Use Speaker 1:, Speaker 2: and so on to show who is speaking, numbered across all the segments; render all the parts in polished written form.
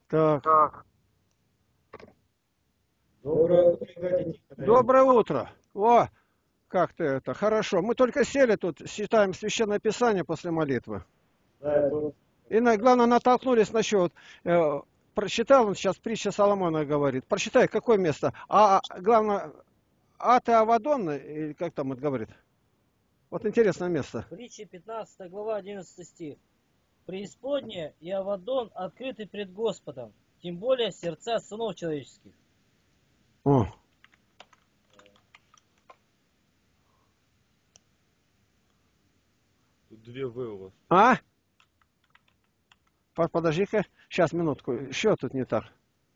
Speaker 1: Так.
Speaker 2: Доброе утро, Игорь Николаевич.
Speaker 1: Доброе утро. О, как ты это. Хорошо. Мы только сели тут, читаем Священное Писание после молитвы.
Speaker 2: Да, это
Speaker 1: И, главное, натолкнулись насчет... прочитал, он сейчас притча Соломона говорит. Прочитай, какое место. Главное, Ат и Авадон, или как там это говорит? Вот интересное место.
Speaker 3: Притча 15 глава 11 стих. Преисподняя и Авадон открыты пред Господом, тем более сердца сынов человеческих.
Speaker 1: О.
Speaker 4: Тут две В у вас.
Speaker 1: А? Подожди-ка. Сейчас, минутку. Еще тут не так.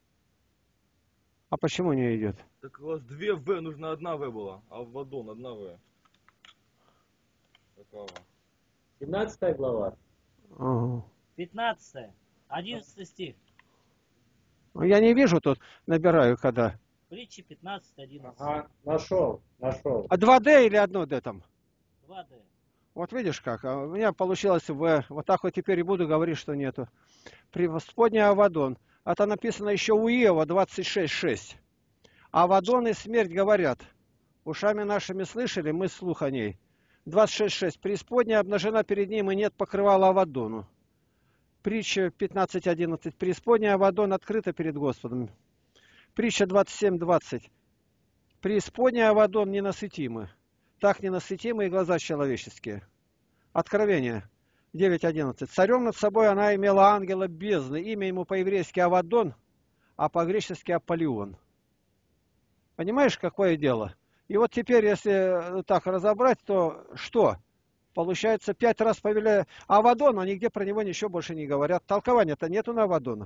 Speaker 1: А почему не идет?
Speaker 4: Так у вас две В, нужно одна В была. А в Адон одна В. Какова?
Speaker 2: 17 глава.
Speaker 1: Ага.
Speaker 3: 15, 11 стих.
Speaker 1: Ну, я не вижу тут, набираю когда.
Speaker 3: Притча 15, 11.
Speaker 2: Ага, нашел.
Speaker 1: А 2D или 1D там?
Speaker 3: 2D.
Speaker 1: Вот видишь как, а у меня получилось В. Вот так вот теперь и буду говорить, что нету. Преисподняя Авадон. Это написано еще у Иова 26:6. Авадон и смерть говорят. Ушами нашими слышали, мы слух о ней. 26:6. Преисподняя обнажена перед ним, и нет покрывала Авадону. Притча 15:11. Преисподняя Авадон открыта перед Господом. Притча 27:20. Преисподняя Авадон ненасытимы. Так ненасытимы и глаза человеческие. Откровение 9:11. Царем над собой она имела ангела бездны. Имя ему по-еврейски Авадон, а по-гречески Аполлион. Понимаешь, какое дело? И вот теперь, если так разобрать, то что? Получается, 5 раз повеляя Авадон, а нигде про него ничего больше не говорят. Толкования-то нету на Авадона.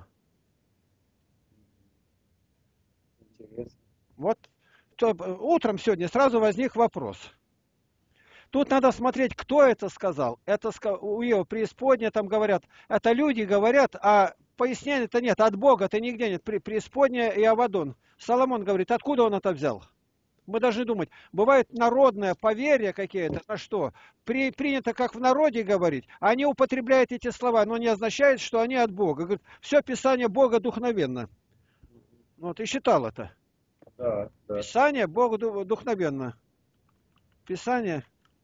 Speaker 2: Интересно.
Speaker 1: Вот утром сегодня сразу возник вопрос. Тут надо смотреть, кто это сказал. Это у Иова преисподняя, там говорят, это люди говорят, а пояснения-то нет, от Бога-то нигде нет. Преисподняя и Авадон. Соломон говорит, откуда он это взял? Мы должны думать, бывает народное поверье какие-то, на что? Принято как в народе говорить, они употребляют эти слова, но не означает, что они от Бога. Говорит, все Писание Бога духновенно. Ну, ты считал это?
Speaker 2: Да.
Speaker 1: Писание Бога духновенно. Писание...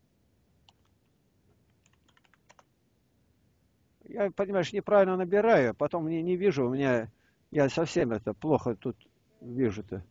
Speaker 1: Я, понимаешь, неправильно набираю, потом не вижу, я совсем это плохо тут вижу-то.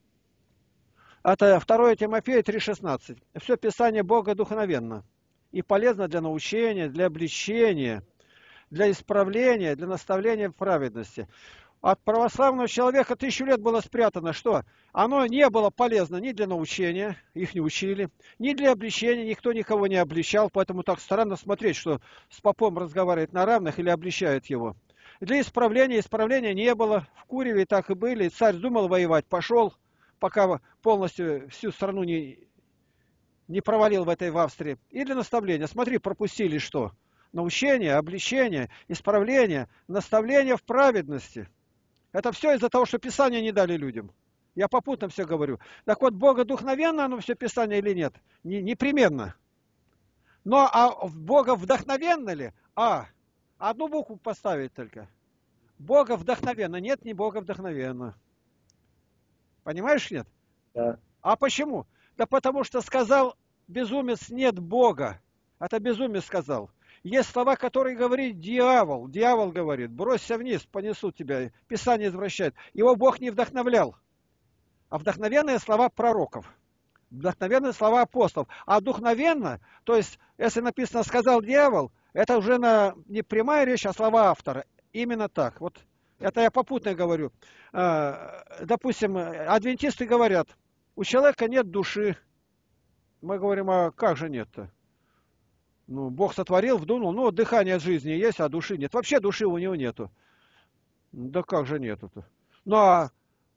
Speaker 1: Это 2 Тимофея 3:16. Все Писание Бога духновенно и полезно для научения, для обличения, для исправления, для наставления в праведности. От православного человека 1000 лет было спрятано, что оно не было полезно ни для научения, их не учили, ни для обличения, никто никого не обличал, поэтому так странно смотреть, что с попом разговаривает на равных или обличает его. Для исправления не было, в Куреве так и были, царь думал воевать, пошел, пока полностью всю страну не провалил в Австрии. И для наставления, смотри, пропустили что? Научение, обличение, исправление, наставление в праведности. Это все из-за того, что Писание не дали людям. Я попутно все говорю. Так вот, Бога духновенно оно все Писание или нет? Непременно. Но а Бога вдохновенно ли? Одну букву поставить только. Бога вдохновенно. Нет, не Бога вдохновенно. Понимаешь, нет?
Speaker 2: Да.
Speaker 1: А почему? Да потому что сказал безумец, нет Бога. Это безумец сказал. Есть слова, которые говорит дьявол. Дьявол говорит, бросься вниз, понесут тебя. Писание извращает. Его Бог не вдохновлял. А вдохновенные слова пророков. Вдохновенные слова апостолов. А духновенно, то есть, если написано «сказал дьявол», это уже не прямая речь, а слова автора. Именно так. Вот это я попутно говорю. Допустим, адвентисты говорят, у человека нет души. Мы говорим, а как же нет-то? Ну, Бог сотворил, вдунул, дыхание от жизни есть, а души нет. Вообще души у него нету. Да как же нету-то? Ну, а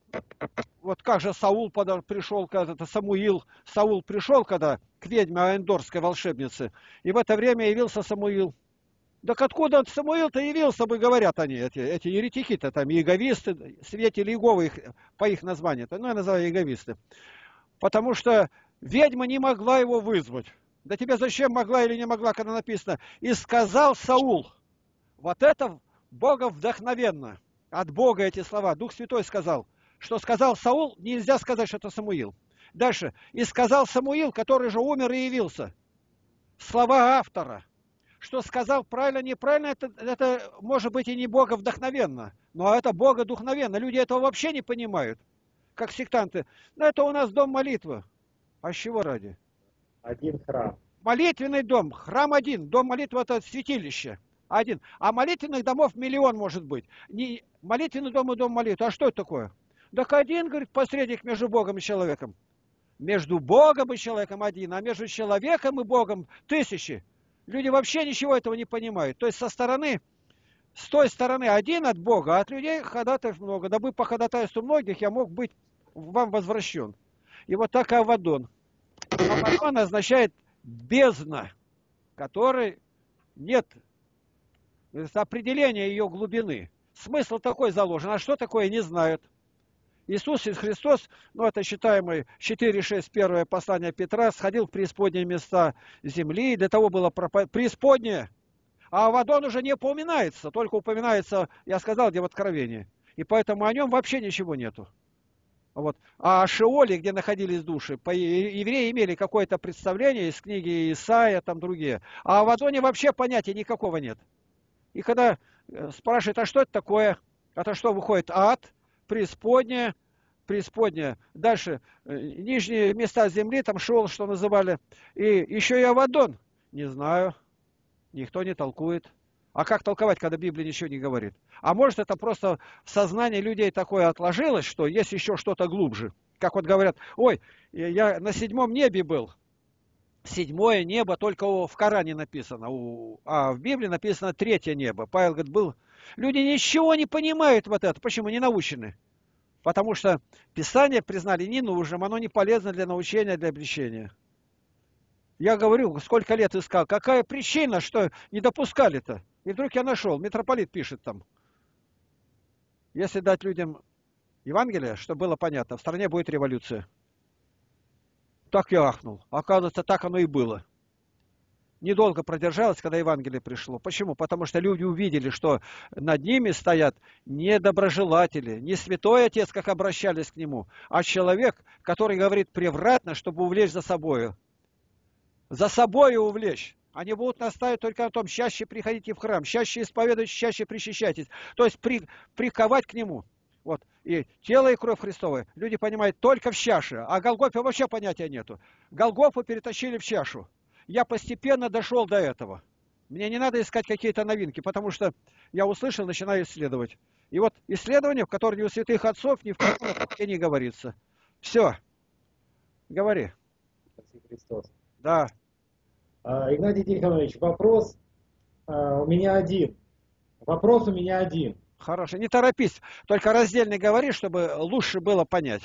Speaker 1: вот как же Саул пришел, когда-то Саул пришел, когда к ведьме эндорской волшебнице, и в это время явился Самуил. Так откуда Самуил-то явился, бы говорят они, эти еретики-то, там, иеговисты, свидетели Иеговы, по их названию-то, я называю иеговисты. Потому что ведьма не могла его вызвать. Да тебе зачем могла или не могла, когда написано «И сказал Саул». Вот это Бога вдохновенно. От Бога эти слова. Дух Святой сказал. Что сказал Саул, нельзя сказать, что это Самуил. Дальше. И сказал Самуил, который же умер и явился. Слова автора. Что сказал правильно, неправильно, это может быть и не Бога вдохновенно, но это Бога духновенно. Люди этого вообще не понимают, как сектанты. Но это у нас дом молитвы. А с чего ради?
Speaker 2: Один храм.
Speaker 1: Молитвенный дом, храм один, дом молитвы это святилище. Один. А молитвенных домов миллион может быть. Не молитвенный дом и дом молитвы. А что это такое? Так один, говорит, посредник между Богом и человеком. Между Богом и человеком один, а между человеком и Богом тысячи. Люди вообще ничего этого не понимают. То есть с той стороны один от Бога, а от людей ходатаев много. Дабы по ходатайству многих я мог быть вам возвращен. И вот так Авадон. Авадон означает бездна, которой нет определения ее глубины. Смысл такой заложен, а что такое не знают. Иисус Христос, ну это считаемый 4.6 первое послание Петра, сходил в преисподние места земли, для того было преисподнее. А Авадон уже не упоминается, только упоминается, я сказал, где в Откровении. И поэтому о нем вообще ничего нету. Вот. А о Шеоле, где находились души, евреи имели какое-то представление из книги Исаия, там другие. А о Авадоне вообще понятия никакого нет. И когда спрашивают, а что это такое? Это что выходит? Ад, преисподняя. Дальше нижние места земли, там Шеол, что называли. И еще и Авадон. Не знаю. Никто не толкует. А как толковать, когда Библия ничего не говорит? А может, это просто в сознании людей такое отложилось, что есть еще что-то глубже. Как вот говорят, ой, я на 7-м небе был. 7-е небо только в Коране написано, а в Библии написано 3-е небо. Павел говорит, был. Люди ничего не понимают вот это. Почему? Не научены. Потому что Писание признали ненужным, оно не полезно для научения, для обличения. Я говорю, сколько лет искал, какая причина, что не допускали-то? И вдруг я нашел, митрополит пишет там. Если дать людям Евангелие, чтобы было понятно, в стране будет революция. Так я ахнул. Оказывается, так оно и было. Недолго продержалось, когда Евангелие пришло. Почему? Потому что люди увидели, что над ними стоят не доброжелатели, не святой отец, как обращались к нему, а человек, который говорит превратно, чтобы увлечь за собою. За собою увлечь. Они будут настаивать только на том, чаще приходите в храм, чаще исповедуйтесь, чаще причащайтесь. То есть приковать к нему. Вот. И тело и кровь Христовы люди понимают только в чаше, а Голгофе вообще понятия нету. Голгофу перетащили в чашу. Я постепенно дошел до этого. Мне не надо искать какие-то новинки, потому что я услышал, начинаю исследовать. И вот исследование, в котором ни у святых отцов, ни в каком не говорится. Все. Говори.
Speaker 2: Спаси Христос.
Speaker 1: Да.
Speaker 2: Игнатий Тихонович, вопрос у меня один. Вопрос у меня один.
Speaker 1: Хорошо. Не торопись. Только раздельно говори, чтобы лучше было понять.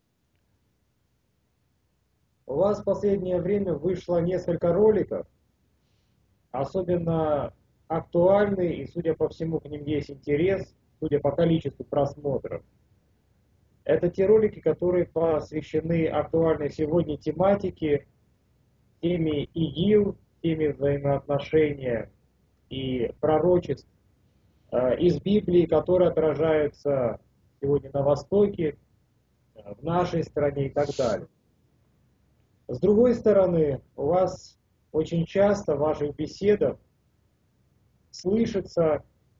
Speaker 2: У вас в последнее время вышло несколько роликов, особенно актуальные, и, судя по всему, к ним есть интерес, судя по количеству просмотров. Это те ролики, которые посвящены актуальной сегодня тематике, теме ИГИЛ, теме взаимоотношения и пророчеств из Библии, которые отражаются сегодня на Востоке, в нашей стране и так далее. С другой стороны, у вас очень часто в ваших беседах слышатся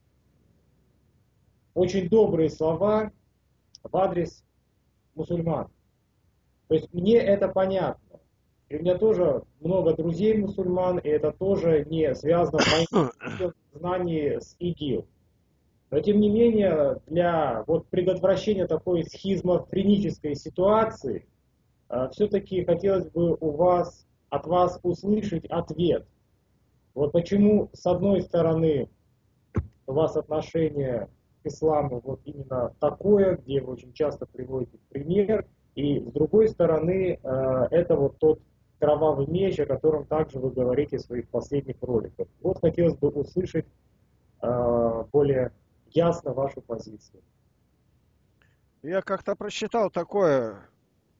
Speaker 2: очень добрые слова в адрес мусульман. То есть мне это понятно. И у меня тоже много друзей мусульман, и это тоже не связано в знании с ИГИЛ. Но тем не менее, для предотвращения такой схизофренической ситуации, все-таки хотелось бы от вас услышать ответ. Вот почему, с одной стороны, у вас отношение к исламу вот именно такое, где вы очень часто приводите пример, и с другой стороны, это вот тот кровавый меч, о котором также вы говорите в своих последних роликах. Вот хотелось бы услышать более ясно вашу позицию.
Speaker 1: Я как-то прочитал такое.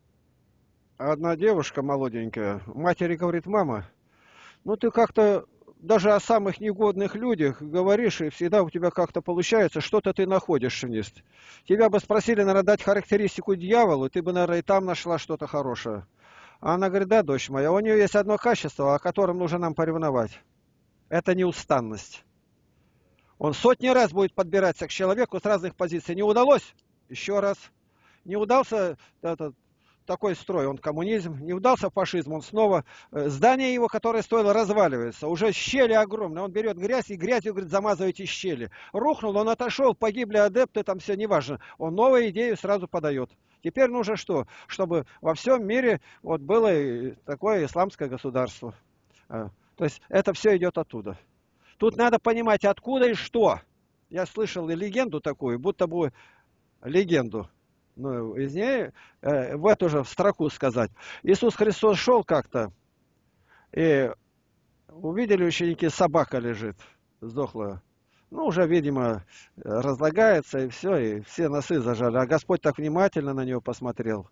Speaker 1: Одна девушка молоденькая, матери говорит, мама, ну ты как-то даже о самых негодных людях говоришь, и всегда у тебя как-то получается, что-то ты находишь вниз. Тебя бы спросили, наверное, дать характеристику дьяволу, ты бы, наверное, и там нашла что-то хорошее. А она говорит, да, дочь моя, у нее есть одно качество, о котором нужно нам поревновать. Это неустанность. Он сотни раз будет подбираться к человеку с разных позиций. Не удалось? Еще раз. Не удался этот, такой строй, он коммунизм. Не удался фашизм, он снова... Здание его, которое стоило, разваливается. Уже щели огромные. Он берет грязь и грязью, говорит, замазывайте щели. Рухнул, он отошел, погибли адепты, там все неважно. Он новую идею сразу подает. Теперь нужно что? Чтобы во всем мире вот было такое исламское государство. То есть это все идет оттуда. Тут надо понимать, откуда и что. Я слышал и легенду такую, будто бы легенду. Ну, из ней в эту же строку сказать. Иисус Христос шел как-то, и увидели ученики, собака лежит, сдохла. Ну, уже, видимо, разлагается, и все носы зажали. А Господь так внимательно на него посмотрел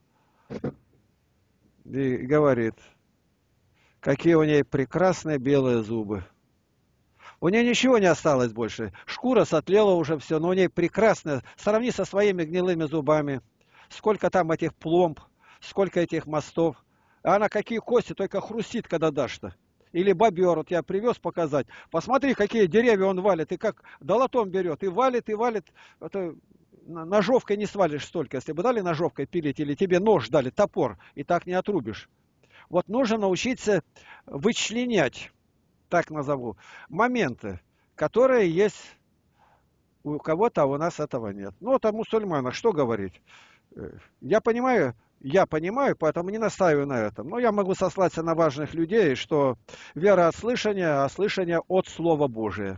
Speaker 1: и говорит, какие у ней прекрасные белые зубы. У нее ничего не осталось больше. Шкура сотлела уже все, но у нее прекрасно. Сравни со своими гнилыми зубами. Сколько там этих пломб, сколько этих мостов. А она какие кости, только хрустит, когда дашь-то. Или бобер, вот я привез показать. Посмотри, какие деревья он валит, и как долотом берет, и валит, и валит. Это ножовкой не свалишь столько. Если бы дали ножовкой пилить, или тебе нож дали, топор, и так не отрубишь. Вот нужно научиться вычленять, так назову, моменты, которые есть у кого-то, а у нас этого нет. Ну, вот о мусульманах что говорить? Я понимаю, поэтому не настаиваю на этом. Но я могу сослаться на важных людей, что вера от слышания, а слышание от Слова Божия.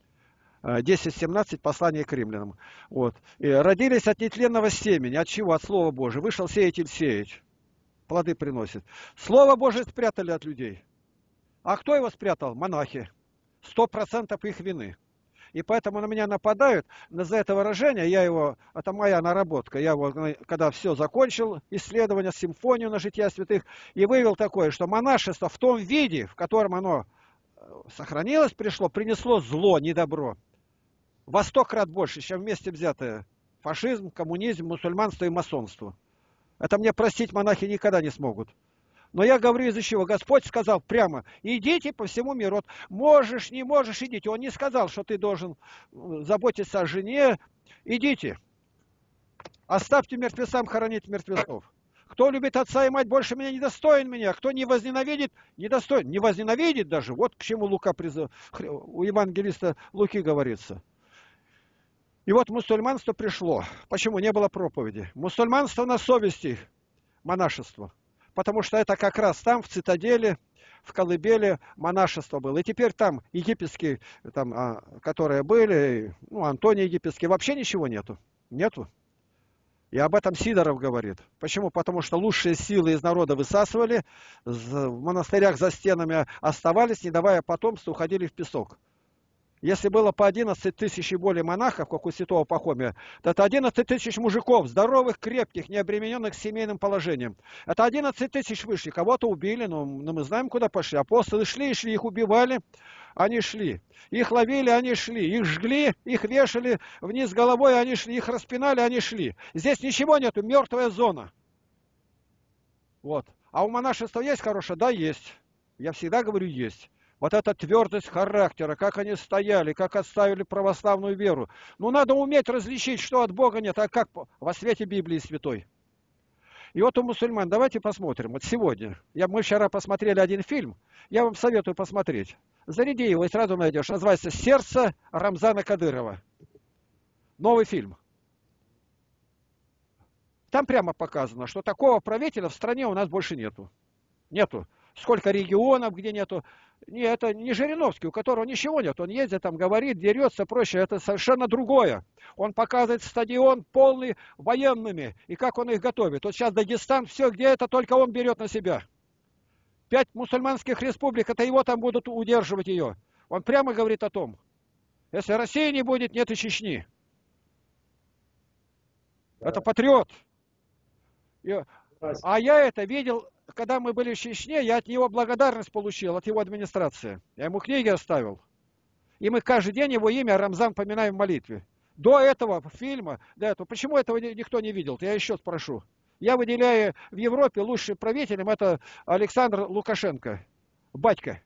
Speaker 1: 10:17, послание к римлянам. Вот. И родились от нетленного семени. От чего? От Слова Божия. Вышел сеятель сеять. Плоды приносит. Слово Божие спрятали от людей. А кто его спрятал? Монахи. 100% их вины. И поэтому на меня нападают за это выражение, это моя наработка, я его, когда все закончил, исследование, симфонию на жития святых, и вывел такое, что монашество в том виде, в котором оно сохранилось, принесло зло, не добро. Во 100 крат больше, чем вместе взятое фашизм, коммунизм, мусульманство и масонство. Это мне простить монахи никогда не смогут. Но я говорю из-за чего. Господь сказал прямо, идите по всему миру. Вот можешь, не можешь, идите. Он не сказал, что ты должен заботиться о жене. Идите. Оставьте мертвецам хоронить мертвецов. Кто любит отца и мать больше меня, недостоин меня. Кто не возненавидит, недостоин. Не возненавидит даже. Вот к чему у евангелиста Луки говорится. И вот мусульманство пришло. Почему? Не было проповеди. Мусульманство на совести, монашество. Потому что это как раз там, в цитадели, в колыбели монашество было. И теперь там египетские, которые были, Антоний египетский, вообще ничего нету. Нету. И об этом Сидоров говорит. Почему? Потому что лучшие силы из народа высасывали, в монастырях за стенами оставались, не давая потомству, уходили в песок. Если было по 11 тысяч и более монахов, как у святого Пахомия, то это 11 тысяч мужиков, здоровых, крепких, не обремененных семейным положением. Это 11 тысяч вышли. Кого-то убили, но мы знаем, куда пошли. Апостолы шли и шли, их убивали, они шли. Их ловили, они шли. Их жгли, их вешали вниз головой, они шли. Их распинали, они шли. Здесь ничего нету, мертвая зона. Вот. А у монашества есть хорошее? Да, есть. Я всегда говорю, есть. Вот эта твердость характера, как они стояли, как отставили православную веру. Надо уметь различить, что от Бога нет, а как во свете Библии Святой. И вот у мусульман, давайте посмотрим. Вот сегодня, мы вчера посмотрели один фильм, я вам советую посмотреть. Заряди его и сразу найдешь. Называется «Сердце Рамзана Кадырова». Новый фильм. Там прямо показано, что такого правителя в стране у нас больше нету. Нету. Сколько регионов, где нету. Это не Жириновский, у которого ничего нет. Он ездит там, говорит, дерется, прочее. Это совершенно другое. Он показывает стадион полный военными. И как он их готовит. Вот сейчас Дагестан, все, где это, только он берет на себя. 5 мусульманских республик, это его там будут удерживать ее. Он прямо говорит о том. Если России не будет, нет и Чечни. Да. Это патриот. А я это видел когда мы были в Чечне, я от него благодарность получил, от его администрации. Я ему книги оставил. И мы каждый день его имя Рамзан поминаем в молитве. До этого фильма, до этого. Почему этого никто не видел? Я еще спрошу. Я выделяю в Европе лучшим правителем, это Александр Лукашенко, батька.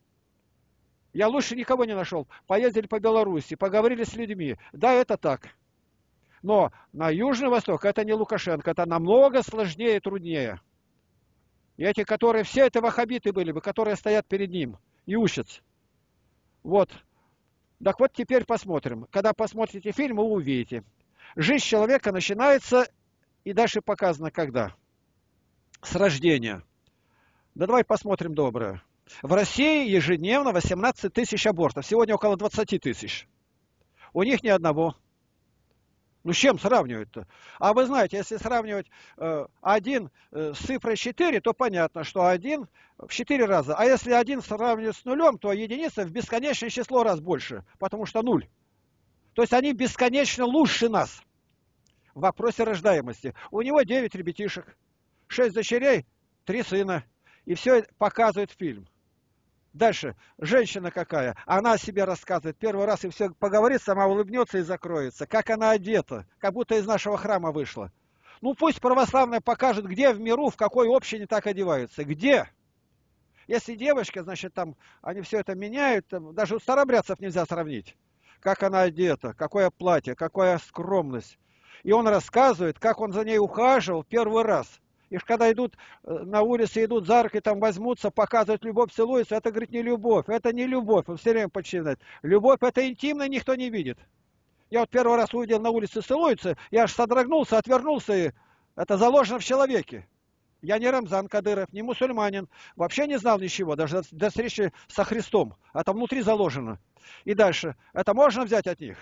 Speaker 1: Я лучше никого не нашел. Поездили по Беларуси, поговорили с людьми. Да, это так. Но на Южный Восток это не Лукашенко, это намного сложнее и труднее. И эти, которые, все это ваххабиты были бы, которые стоят перед ним и учатся. Вот. Так вот теперь посмотрим. Когда посмотрите фильм, вы увидите. Жизнь человека начинается, и дальше показано когда. С рождения. Да давай посмотрим доброе. В России ежедневно 18 тысяч абортов. Сегодня около 20 тысяч. У них ни одного. Ну, с чем сравнивать-то? А вы знаете, если сравнивать 1 с цифрой 4, то понятно, что 1 в 4 раза. А если 1 сравнивать с нулем, то единица в бесконечное число раз больше, потому что 0. То есть они бесконечно лучше нас в вопросе рождаемости. У него 9 ребятишек, 6 дочерей, 3 сына. И все показывает фильм. Дальше, женщина какая, она о себе рассказывает, первый раз и все поговорит, сама улыбнется и закроется. Как она одета, как будто из нашего храма вышла. Ну пусть православная покажет, где в миру, в какой общине так одеваются. Где? Если девочка, значит там, они все это меняют, там, даже у старобрядцев нельзя сравнить. Как она одета, какое платье, какая скромность. И он рассказывает, как он за ней ухаживал первый раз. И когда идут на улице, идут за руки, там возьмутся, показывают любовь, целуются, это, говорит, не любовь, это не любовь, он все время подчиняет. Любовь это интимно, никто не видит. Я вот первый раз увидел на улице целуются, я аж содрогнулся, отвернулся, и это заложено в человеке. Я не Рамзан Кадыров, не мусульманин, вообще не знал ничего, даже до встречи со Христом. Это внутри заложено. И дальше, это можно взять от них?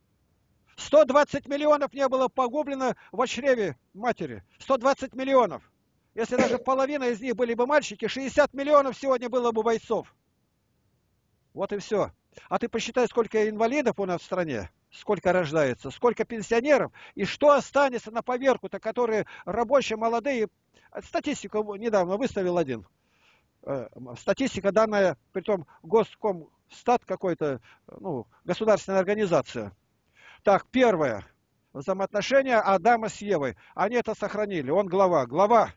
Speaker 1: 120 миллионов не было погублено в чреве матери. 120 миллионов. Если даже половина из них были бы мальчики, 60 миллионов сегодня было бы бойцов. Вот и все. А ты посчитай, сколько инвалидов у нас в стране, сколько рождается, сколько пенсионеров, и что останется на поверку-то, которые рабочие, молодые. Статистику недавно выставил один. Статистика данная, притом Госкомстат какой-то, ну, государственная организация. Так, первое. Взаимоотношения Адама с Евой. Они это сохранили. Он глава. Глава.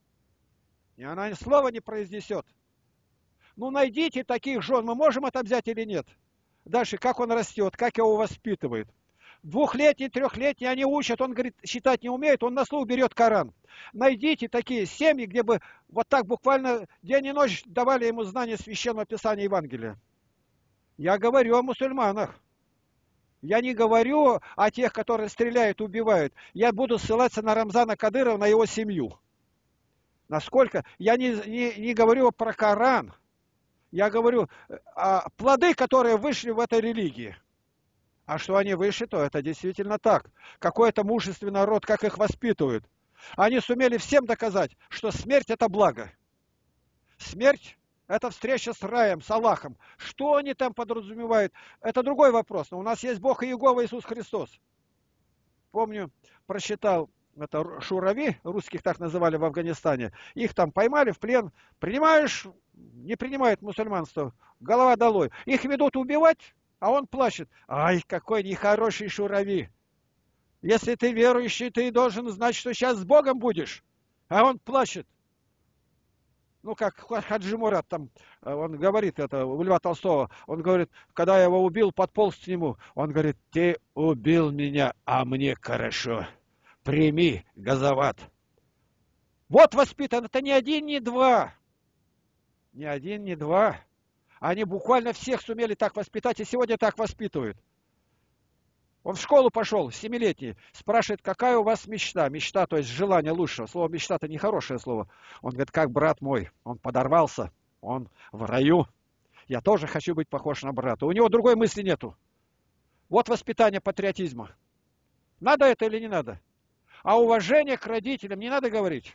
Speaker 1: И она ни слова не произнесет. Ну, найдите таких жен. Мы можем это взять или нет? Дальше, как он растет, как его воспитывает. 2-летний, 3-летний они учат. Он, говорит, считать не умеет. Он на слух берет Коран. Найдите такие семьи, где бы вот так буквально день и ночь давали ему знания Священного Писания Евангелия. Я говорю о мусульманах. Я не говорю о тех, которые стреляют, убивают. Я буду ссылаться на Рамзана Кадырова, на его семью. Насколько? Я не говорю про Коран. Я говорю о плоды, которые вышли в этой религии. А что они вышли, то это действительно так. Какой это мужественный народ, как их воспитывают. Они сумели всем доказать, что смерть это благо. Смерть это встреча с раем, с Аллахом. Что они там подразумевают? Это другой вопрос. Но у нас есть Бог Иегова Иисус Христос. Помню, прочитал, это шурави, русских так называли в Афганистане. Их там поймали в плен. Принимаешь, не принимает мусульманство. Голова долой. Их ведут убивать, а он плачет. Ай, какой нехороший шурави. Если ты верующий, ты должен знать, что сейчас с Богом будешь. А он плачет. Ну, как Хаджи Мурат там, он говорит это, у Льва Толстого, он говорит, когда я его убил, подполз к нему, он говорит, ты убил меня, а мне хорошо, прими, газоват. Вот воспитан, это не один, не два, не один, не два. Они буквально всех сумели так воспитать, и сегодня так воспитывают. Он в школу пошел, 7-летний, спрашивает, какая у вас мечта? Мечта, то есть желание лучшего. Слово мечта это нехорошее слово. Он говорит, как брат мой, он подорвался, он в раю. Я тоже хочу быть похож на брата. У него другой мысли нету. Вот воспитание патриотизма. Надо это или не надо? А уважение к родителям не надо говорить.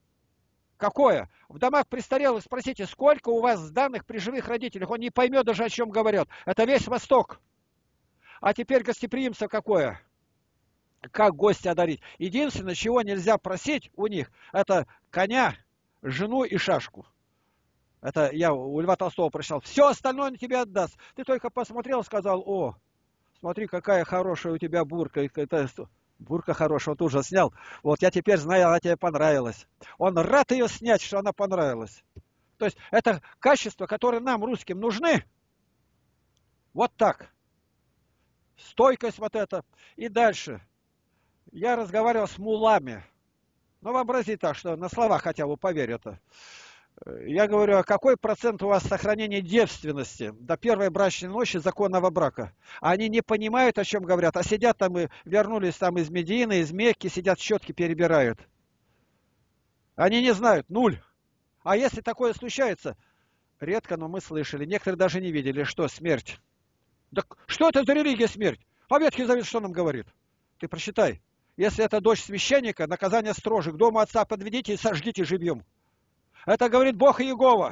Speaker 1: Какое? В домах престарелых спросите, сколько у вас данных при живых родителях. Он не поймет даже, о чем говорят. Это весь Восток. А теперь гостеприимство какое? Как гостя одарить? Единственное, чего нельзя просить у них, это коня, жену и шашку. Это я у Льва Толстого прочитал. Все остальное он тебе отдаст. Ты только посмотрел, сказал: о, смотри, какая хорошая у тебя бурка. Бурка хорошая, он тут же снял. Вот я теперь знаю, она тебе понравилась. Он рад ее снять, что она понравилась. То есть это качества, которые нам, русским, нужны. Вот так. Стойкость вот эта. И дальше. Я разговаривал с муллами. Ну, вообрази так, что на слова хотя бы поверь это. Я говорю, а какой процент у вас сохранения девственности до первой брачной ночи законного брака? Они не понимают, о чем говорят, а сидят там и вернулись там из Медины, из Мекки, сидят щетки перебирают. Они не знают, 0. А если такое случается, редко, но мы слышали, некоторые даже не видели, что смерть. Так что это за религия смерть? А Ветхий Завет что нам говорит? Ты прочитай. Если это дочь священника, наказание строже. К дому отца подведите и сожгите живьем. Это говорит Бог Иегова.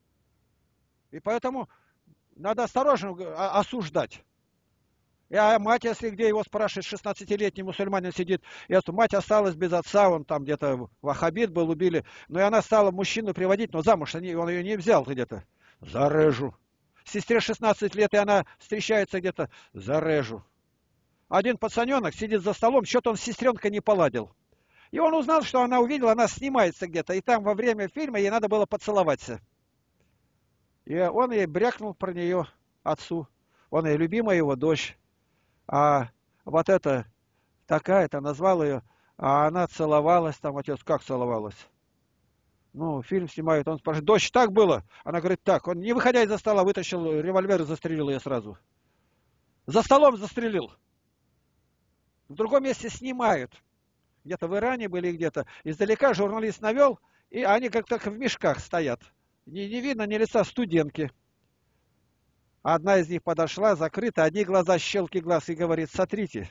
Speaker 1: И поэтому надо осторожно осуждать. А мать, если где его спрашивает, 16-летний мусульманин сидит, и эту мать осталась без отца, он там где-то ваххабит был, убили, но и она стала мужчину приводить, но замуж он ее не взял где-то. Зарежу. Сестре 16 лет, и она встречается где-то, зарежу. Один пацаненок сидит за столом, что-то он с сестренкой не поладил. И он узнал, что она увидела, она снимается где-то, и там во время фильма ей надо было поцеловаться. И он ей брякнул про нее отцу. Он ей любимая его дочь. А вот эта такая-то назвал ее, а она целовалась, там отец как целовалась? Ну, фильм снимают, он спрашивает, дочь, так было? Она говорит, так. Он, не выходя из-за стола, вытащил револьвер и застрелил ее сразу. За столом застрелил. В другом месте снимают. Где-то в Иране были, где-то. Издалека журналист навел, и они как-то в мешках стоят. Не видно ни лица студентки. Одна из них подошла, закрыта, одни глаза, щелки глаз, и говорит, сотрите.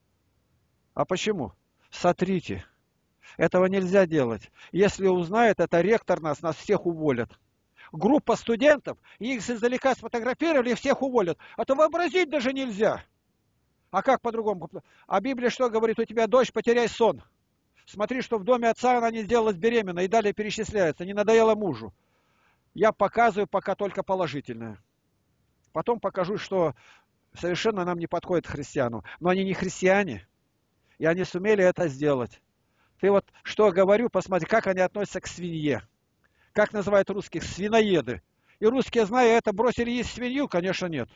Speaker 1: А почему? Сотрите. Этого нельзя делать. Если узнает, это ректор нас всех уволит. Группа студентов, их издалека сфотографировали, и всех уволят. А то вообразить даже нельзя. А как по-другому? А Библия что говорит? У тебя дочь, потеряй сон. Смотри, что в доме отца она не сделалась беременной, и далее перечисляется. Не надоело мужу. Я показываю пока только положительное. Потом покажу, что совершенно нам не подходит христиану. Но они не христиане, и они сумели это сделать. Ты вот что говорю, посмотри, как они относятся к свинье. Как называют русских? Свиноеды. И русские, зная это, бросили есть свинью? Конечно, нет.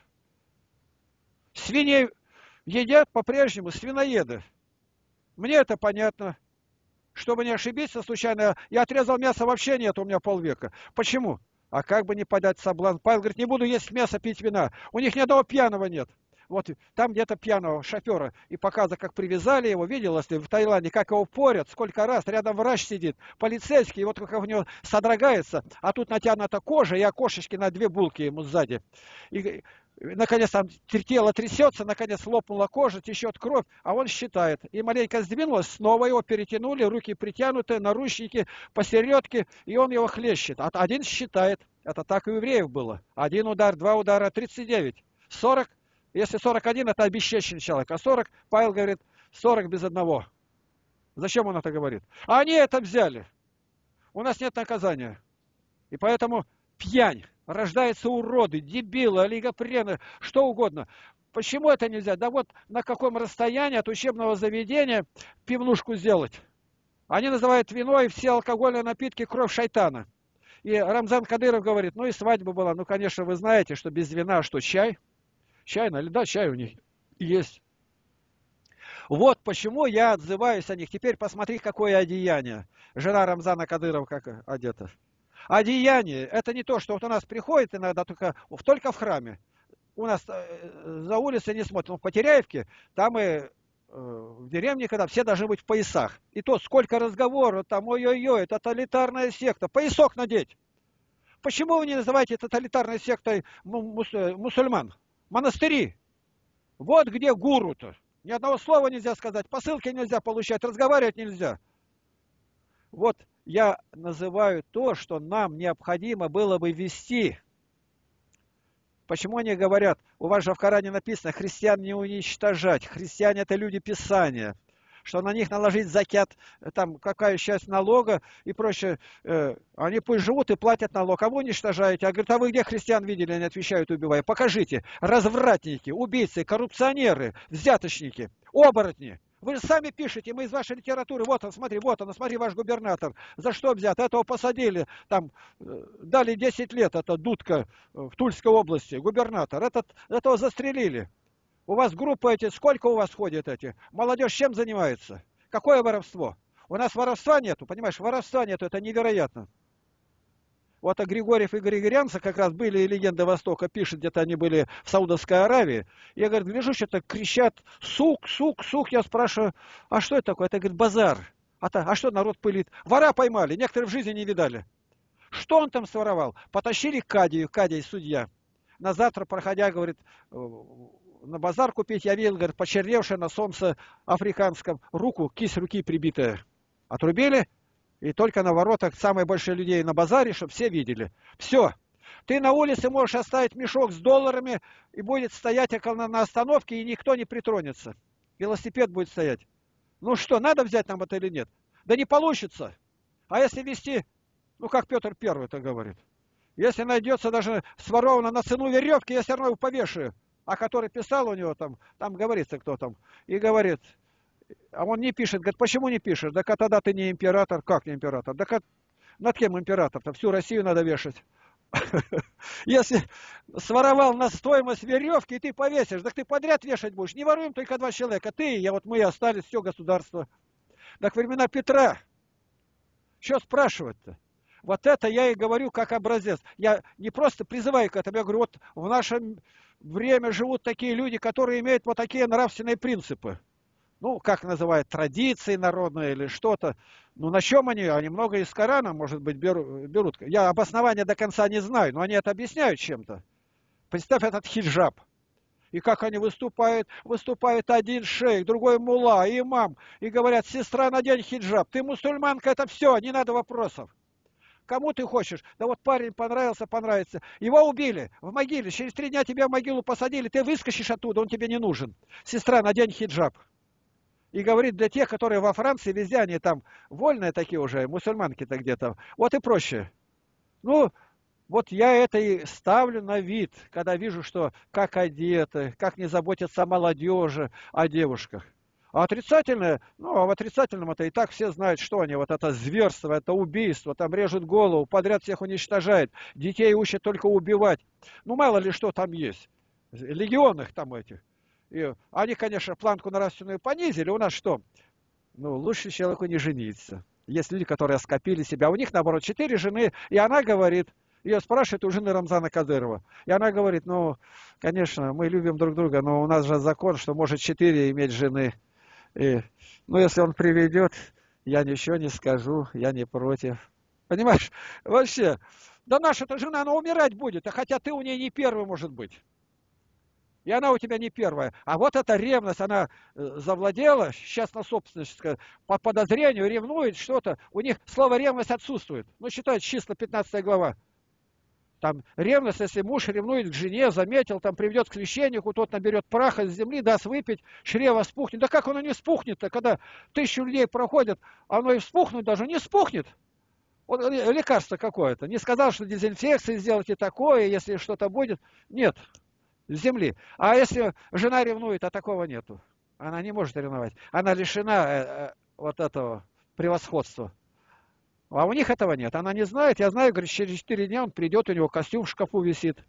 Speaker 1: Свиней едят по-прежнему свиноеды. Мне это понятно. Чтобы не ошибиться случайно, я отрезал мясо, вообще нет у меня полвека. Почему? А как бы не подать соблазн? Павел говорит, не буду есть мясо, пить вина. У них ни одного пьяного нет. Вот там где-то пьяного шофера, и показывают, как привязали его, видел, если в Таиланде, как его порят, сколько раз, рядом врач сидит, полицейский, и вот как у него содрогается, а тут натянута кожа, и окошечки на 2 булки ему сзади. И наконец там тело трясется, наконец лопнула кожа, течет кровь, а он считает. И маленько сдвинулось, снова его перетянули, руки притянуты, наручники посередке, и он его хлещет. Один считает, это так и у евреев было. 1 удар, 2 удара, 39, 40. Если 41, это обесчещенный человек, а 40, Павел говорит, 40 без одного. Зачем он это говорит? А они это взяли. У нас нет наказания. И поэтому пьянь, рождаются уроды, дебилы, олигопрены, что угодно. Почему это нельзя? Да вот на каком расстоянии от учебного заведения пивнушку сделать. Они называют вино и все алкогольные напитки кровь шайтана. И Рамзан Кадыров говорит, ну и свадьба была. Ну, конечно, вы знаете, что без вина, что чай. Чай, да, чай у них есть. Вот почему я отзываюсь о них. Теперь посмотри, какое одеяние. Жена Рамзана Кадырова как одета. Одеяние, это не то, что вот у нас приходит иногда только в храме. У нас за улицей не смотрят. Но в Потеряевке, там и в деревне, когда все должны быть в поясах. И то сколько разговоров, там, ой-ой-ой, это тоталитарная секта. Поясок надеть. Почему вы не называете тоталитарной сектой мусульман? Монастыри. Вот где гуру-то. Ни одного слова нельзя сказать, посылки нельзя получать, разговаривать нельзя. Вот я называю то, что нам необходимо было бы вести. Почему они говорят, у вас же в Коране написано, христиан не уничтожать. Христиане это люди Писания. что на них наложить закят, там какая часть налога и прочее. Они пусть живут и платят налог. А вы уничтожаете. А говорят, а вы где христиан видели? Они отвечают, убивая. Покажите. Развратники, убийцы, коррупционеры, взяточники, оборотни. Вы же сами пишете, мы из вашей литературы, вот он, смотри, ваш губернатор. За что взят? Этого посадили, там, дали 10 лет, это Дудка в Тульской области, губернатор. Этого застрелили. У вас группа эти, сколько у вас ходит эти? Молодежь чем занимается? Какое воровство? У нас воровства нету, понимаешь, воровства нету, это невероятно. Вот Григорьев и Григорянцы как раз были, и легенда Востока пишет, где-то они были в Саудовской Аравии. Я, говорю, гляжу, что-то кричат, сук, сук, сук. Я спрашиваю, а что это такое? Это, говорит, базар. А что народ пылит? Вора поймали, некоторые в жизни не видали. Что он там своровал? Потащили к Кадию, Кадий судья. На завтра, проходя, говорит, на базар купить, я видел, говорит, почерневшая на солнце африканском руку, кисть руки прибитая. Отрубили, и только на воротах самые большие людей на базаре, чтобы все видели. Все. Ты на улице можешь оставить мешок с долларами, и будет стоять около на остановке, и никто не притронется. Велосипед будет стоять. Ну что, надо взять нам это или нет? Да не получится. А если вести, ну как Петр Первый это говорит, если найдется даже своровано на цену веревки, я все равно его повешаю. А который писал у него там говорится кто там, и говорит, а он не пишет, говорит, почему не пишешь? Да тогда ты не император. Как не император? Да над кем император-то? Всю Россию надо вешать. Если своровал на стоимость веревки, и ты повесишь, так ты подряд вешать будешь. Не воруем только 2 человека. Ты и я, вот мы остались, все государство. Так времена Петра. Что спрашивать-то? Вот это я и говорю как образец. Я не просто призываю к этому, я говорю, вот в наше время живут такие люди, которые имеют вот такие нравственные принципы. Ну, как называют, традиции народные или что-то. Ну, на чем они? Они много из Корана, может быть, берут. Я обоснования до конца не знаю, но они это объясняют чем-то. Представь этот хиджаб. И как они выступают. Выступает один шейх, другой мулла, имам. И говорят, сестра, надень хиджаб. Ты мусульманка, это все, не надо вопросов. Кому ты хочешь? Да вот парень понравится. Его убили в могиле. Через 3 дня тебя в могилу посадили. Ты выскочишь оттуда, он тебе не нужен. Сестра, надень хиджаб. И говорит для тех, которые во Франции, везде они там вольные такие уже, мусульманки-то где-то. Вот и проще. Ну, вот я это и ставлю на вид, когда вижу, что как одеты, как не заботятся о молодежи, о девушках. А отрицательное, ну, а в отрицательном это и так все знают, что они, вот это зверство, это убийство, там режут голову, подряд всех уничтожают, детей учат только убивать. Ну, мало ли что там есть. Легионных там этих. И они, конечно, планку нравственную понизили. У нас что? Ну, лучше человеку не жениться. Есть люди, которые скопили себя. У них, наоборот, 4 жены. И она говорит, ее спрашивают у жены Рамзана Кадырова. И она говорит, ну, конечно, мы любим друг друга, но у нас же закон, что может 4 иметь жены. И, ну, если он приведет, я ничего не скажу, я не против. Понимаешь? Вообще, да наша-то жена, она умирать будет, а хотя ты у нее не первый, может быть. И она у тебя не первая. А вот эта ревность, она завладела, сейчас на собственность, по подозрению ревнует что-то. У них слово ревность отсутствует. Ну, читайте числа 15 глава. Там ревность, если муж ревнует к жене, заметил, там приведет к священнику, тот наберет праха с земли, даст выпить, чрево спухнет. Да как оно не спухнет-то, когда 1000 людей проходят, оно и вспухнуть даже не спухнет. Вот лекарство какое-то. Не сказал, что дезинфекции сделайте такое, если что-то будет. Нет. С земли. А если жена ревнует, а такого нету. Она не может ревновать. Она лишена вот этого превосходства. А у них этого нет. Она не знает. Я знаю, говорит, через 4 дня он придет, у него костюм в шкафу висит.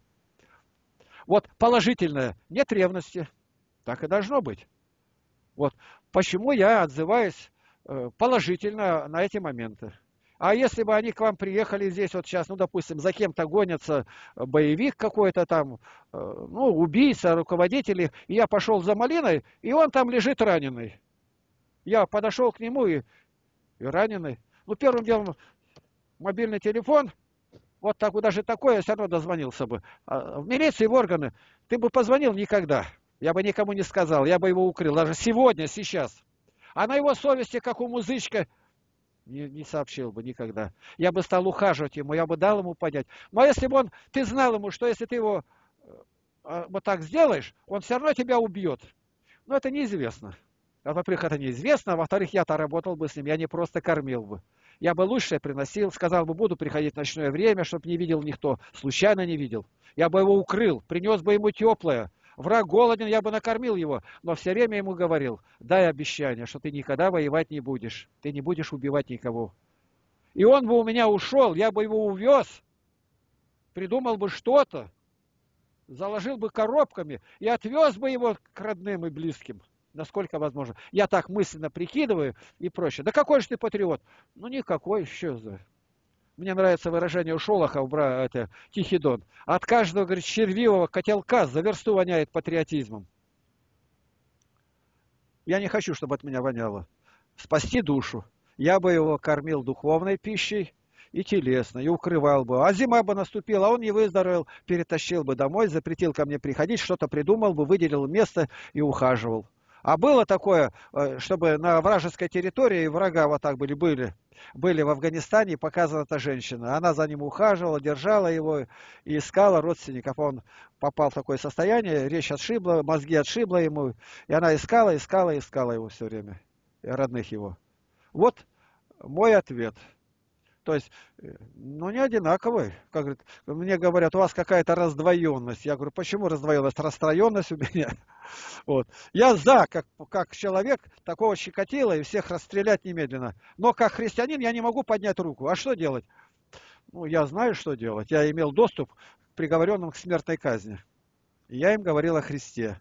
Speaker 1: Вот положительное. Нет ревности. Так и должно быть. Вот почему я отзываюсь положительно на эти моменты. А если бы они к вам приехали здесь вот сейчас, ну, допустим, за кем-то гонится боевик какой-то там, ну, убийца, руководитель, и я пошел за малиной, и он там лежит раненый. Я подошел к нему и раненый. Ну, первым делом мобильный телефон, вот так, даже такое я все равно дозвонился бы. А в милиции, в органы, ты бы позвонил никогда. Я бы никому не сказал, я бы его укрыл, даже сегодня, сейчас. А на его совести, как у музычка, не сообщил бы никогда. Я бы стал ухаживать ему, я бы дал ему понять. Но если бы ты знал ему, что если ты его вот так сделаешь, он все равно тебя убьет. Но это неизвестно. Во-первых, это неизвестно, а во-вторых, я-то работал бы с ним, я не просто кормил бы. Я бы лучшее приносил, сказал бы, буду приходить в ночное время, чтобы не видел никто, случайно не видел. Я бы его укрыл, принес бы ему теплое. Враг голоден, я бы накормил его, но все время ему говорил, дай обещание, что ты никогда воевать не будешь, ты не будешь убивать никого. И он бы у меня ушел, я бы его увез, придумал бы что-то, заложил бы коробками и отвез бы его к родным и близким, насколько возможно. Я так мысленно прикидываю и прочее. Да какой же ты патриот? Ну никакой, что за... Мне нравится выражение у Шолохова, это Тихий Дон. От каждого, говорит, червивого котелка за версту воняет патриотизмом. Я не хочу, чтобы от меня воняло. Спасти душу. Я бы его кормил духовной пищей и телесной, и укрывал бы. А зима бы наступила, а он не выздоровел, перетащил бы домой, запретил ко мне приходить, что-то придумал бы, выделил место и ухаживал. А было такое, чтобы на вражеской территории врага вот так были в Афганистане, показана эта женщина. Она за ним ухаживала, держала его и искала родственников. Он попал в такое состояние, речь отшибла, мозги отшибла ему, и она искала его все время, и родных его. Вот мой ответ. То есть, ну, не одинаковый. Как говорит, мне говорят, у вас какая-то раздвоенность. Я говорю, почему раздвоенность? Расстроенность у меня. Вот. Я за, как человек, такого Чикатило и всех расстрелять немедленно. Но как христианин я не могу поднять руку. А что делать? Ну, я знаю, что делать. Я имел доступ к приговоренным к смертной казни. И я им говорил о Христе.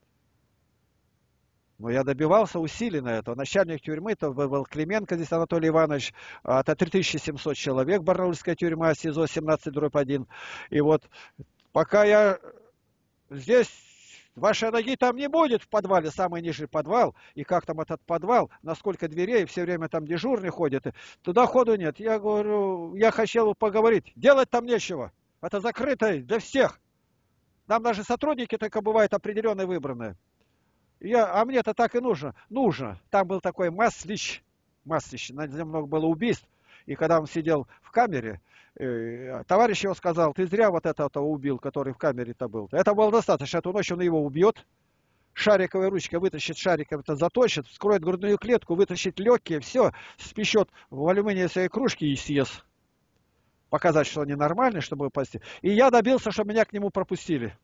Speaker 1: Но я добивался усиленно этого. Начальник тюрьмы, то был Клименко, здесь Анатолий Иванович, это 3700 человек, Барнаульская тюрьма, СИЗО 17/1. И вот пока я здесь, вашей ноги там не будет в подвале, самый нижний подвал, и как там этот подвал, на сколько дверей, все время там дежурный ходит, туда ходу нет. Я говорю, я хотел поговорить, делать там нечего, это закрыто для всех. Нам даже сотрудники только бывают определенные выбранные. А мне-то так и нужно. Нужно. Там был такой Маслич. На нем много было убийств. И когда он сидел в камере, товарищ его сказал, ты зря вот этого убил, который в камере-то был. Это было достаточно. Эту ночь он его убьет. Шариковой ручкой вытащит шариком, это заточит, вскроет грудную клетку, вытащит легкие, все, спечет в алюминиевой своей кружке и съест. Показать, что он ненормальный, чтобы пасти. И я добился, чтобы меня к нему пропустили.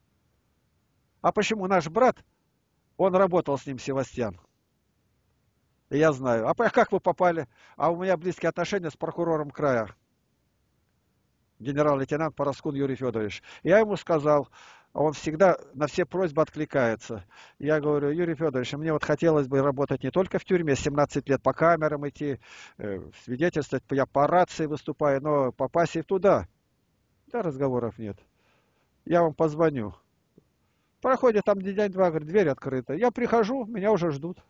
Speaker 1: А почему наш брат, он работал с ним, Севастьян. И я знаю. А как вы попали? А у меня близкие отношения с прокурором края. Генерал-лейтенант Параскун Юрий Федорович. Я ему сказал, он всегда на все просьбы откликается. Я говорю, Юрий Федорович, мне вот хотелось бы работать не только в тюрьме, 17 лет по камерам идти, свидетельствовать, я по рации выступаю, но попасть и туда. Да, разговоров нет. Я вам позвоню. Проходит там день-два, говорит, дверь открыта. Я прихожу, меня уже ждут.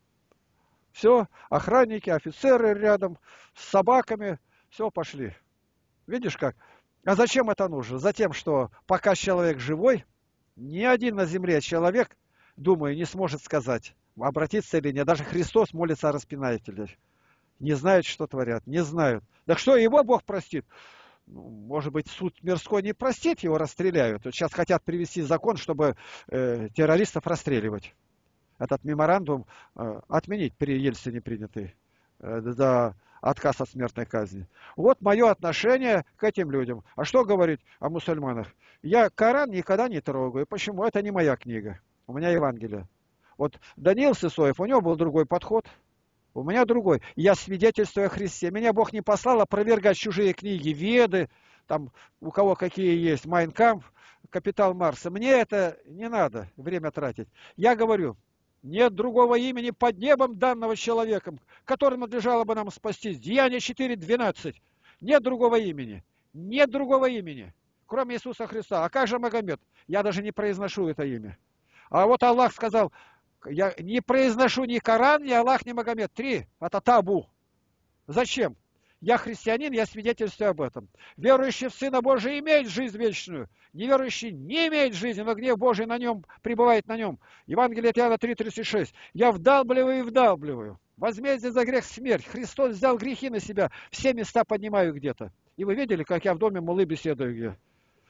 Speaker 1: Все, охранники, офицеры рядом, с собаками, все, пошли. Видишь как? А зачем это нужно? Затем, что пока человек живой, ни один на земле человек, думаю, не сможет сказать, обратиться или нет. Даже Христос молится о распинателях. Не знают, что творят, не знают. Так что, его Бог простит? Может быть, суд мирской не простит, его расстреляют. Вот сейчас хотят привести закон, чтобы террористов расстреливать. Этот меморандум отменить при Ельцине принятый за отказ от смертной казни. Вот мое отношение к этим людям. А что говорить о мусульманах? Я Коран никогда не трогаю. Почему? Это не моя книга. У меня Евангелие. Вот Даниил Сысоев, у него был другой подход. У меня другой. Я свидетельствую о Христе. Меня Бог не послал опровергать чужие книги, Веды, там у кого какие есть, Майн Кампф, Капитал Марса. Мне это не надо время тратить. Я говорю, нет другого имени под небом данного человеком, которым надлежало бы нам спастись. Деяние 4:12. Нет другого имени. Нет другого имени, кроме Иисуса Христа. А как же Магомед? Я даже не произношу это имя. А вот Аллах сказал, я не произношу ни Коран, ни Аллах, ни Магомед. 3. Это табу. Зачем? Я христианин, я свидетельствую об этом. Верующий в Сына Божия имеет жизнь вечную. Неверующий не имеет жизни, но гнев Божий на нем, пребывает на нем. Евангелие от Иоанна 3:36. Я вдалбливаю и вдалбливаю. Возмездие за грех смерть. Христос взял грехи на себя. Все места поднимаю где-то. И вы видели, как я в доме Муллы беседую где?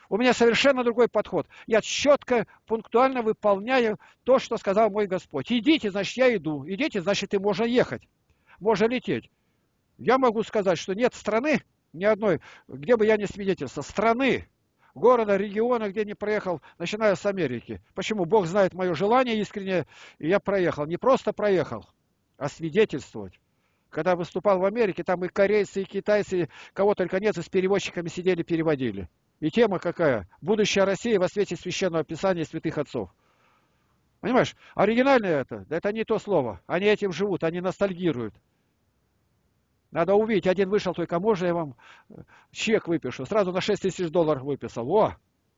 Speaker 1: У меня совершенно другой подход. Я четко, пунктуально выполняю то, что сказал мой Господь. Идите, значит, я иду. Идите, значит, и можно ехать. Можно лететь. Я могу сказать, что нет страны, ни одной, где бы я не свидетельствовал, страны, города, региона, где не проехал, начиная с Америки. Почему? Бог знает мое желание искреннее, и я проехал. Не просто проехал, а свидетельствовать. Когда выступал в Америке, там и корейцы, и китайцы, кого только нет, и с переводчиками сидели, переводили. И тема какая? Будущая Россия во свете Священного Писания святых отцов. Понимаешь? Оригинальное это? Да это не то слово. Они этим живут, они ностальгируют. Надо увидеть. Один вышел, только можно я вам чек выпишу. Сразу на $6000 выписал. Во!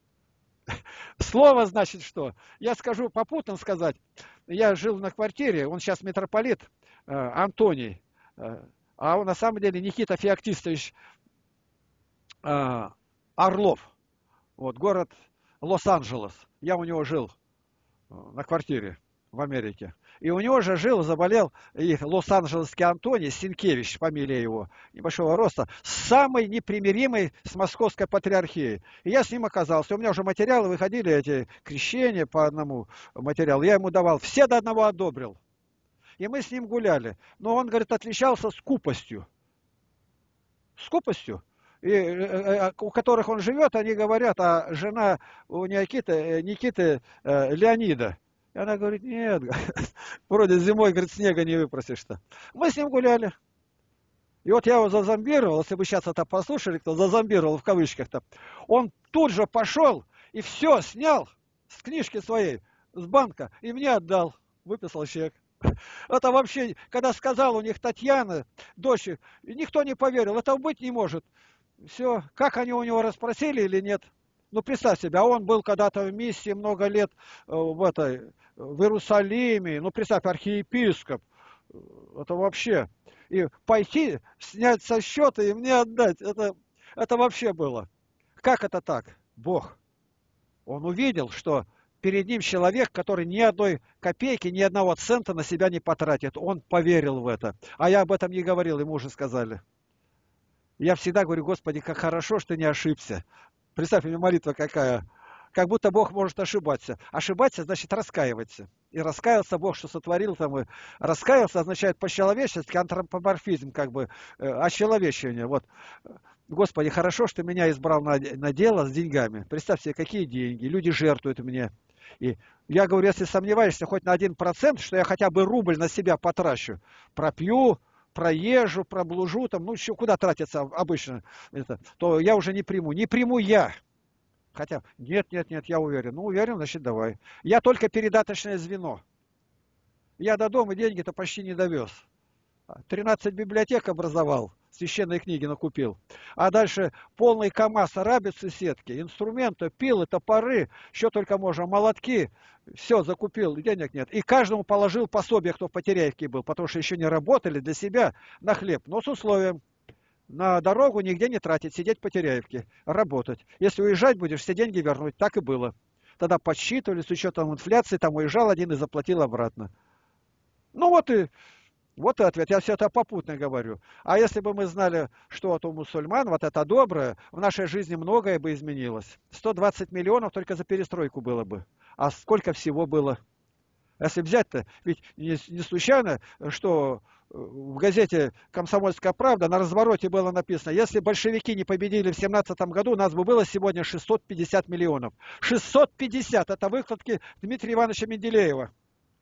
Speaker 1: Слово значит что? Я скажу, попутно сказать. Я жил на квартире, он сейчас митрополит Антоний. А он на самом деле Никита Феоктистович Орлов. Вот, город Лос-Анджелес. Я у него жил на квартире в Америке. И у него же жил, заболел и лос-анджелесский Антоний Синкевич, фамилия его, небольшого роста, самый непримиримый с московской патриархией. И я с ним оказался. У меня уже материалы выходили, эти крещения по одному материалу. Я ему давал, все до одного одобрил. И мы с ним гуляли. Но он, говорит, отличался скупостью. Скупостью. И у которых он живет, они говорят, а жена у Никиты Леонида. И она говорит, нет, вроде зимой, говорит, снега не выпросишь-то. Мы с ним гуляли. И вот я его зазомбировал, если вы сейчас это послушали, кто зазомбировал в кавычках-то. Он тут же пошел и все снял с книжки своей, с банка, и мне отдал. Выписал чек. Это вообще, когда сказал у них Татьяна, дочь, никто не поверил, этого быть не может. Все, как они у него расспросили или нет? Ну, представь себе, а он был когда-то в миссии много лет в Иерусалиме. Ну, представь, архиепископ. Это вообще. И пойти, снять со счета и мне отдать. Это вообще было. Как это так? Бог. Он увидел, что перед ним человек, который ни одной копейки, ни одного цента на себя не потратит. Он поверил в это. А я об этом не говорил, ему уже сказали. Я всегда говорю, Господи, как хорошо, что не ошибся. Представь, у меня молитва какая. Как будто Бог может ошибаться. Ошибаться значит раскаиваться. И раскаялся Бог, что сотворил там. И раскаялся означает по-человечески, антропоморфизм, как бы, очеловечивание. Вот. Господи, хорошо, что меня избрал на дело с деньгами. Представь себе, какие деньги. Люди жертвуют мне. И я говорю, если сомневаешься хоть на 1%, что я хотя бы рубль на себя потрачу, пропью, проезжу, проблужу, там, ну, еще куда тратится обычно, то я уже не приму. Не приму я. Хотя, нет, я уверен. Ну, уверен, значит, давай. Я только передаточное звено. Я до дома деньги-то почти не довез. 13 библиотек образовал, священные книги накупил. А дальше полный КАМАЗ, рабицы, сетки, инструменты, пилы, топоры, что только можно, молотки. Все, закупил, денег нет. И каждому положил пособие, кто в Потеряевке был, потому что еще не работали для себя на хлеб. Но с условием, на дорогу нигде не тратить, сидеть в Потеряевке, работать. Если уезжать будешь, все деньги вернуть. Так и было. Тогда подсчитывали, с учетом инфляции, там уезжал один и заплатил обратно. Ну вот и ответ. Я все это попутно говорю. А если бы мы знали, что вот у мусульман, вот это доброе, в нашей жизни многое бы изменилось. 120 миллионов только за перестройку было бы. А сколько всего было? Если взять-то, ведь не случайно, что в газете «Комсомольская правда» на развороте было написано, если большевики не победили в 17 году, у нас бы было сегодня 650 миллионов. 650! Это выкладки Дмитрия Ивановича Менделеева.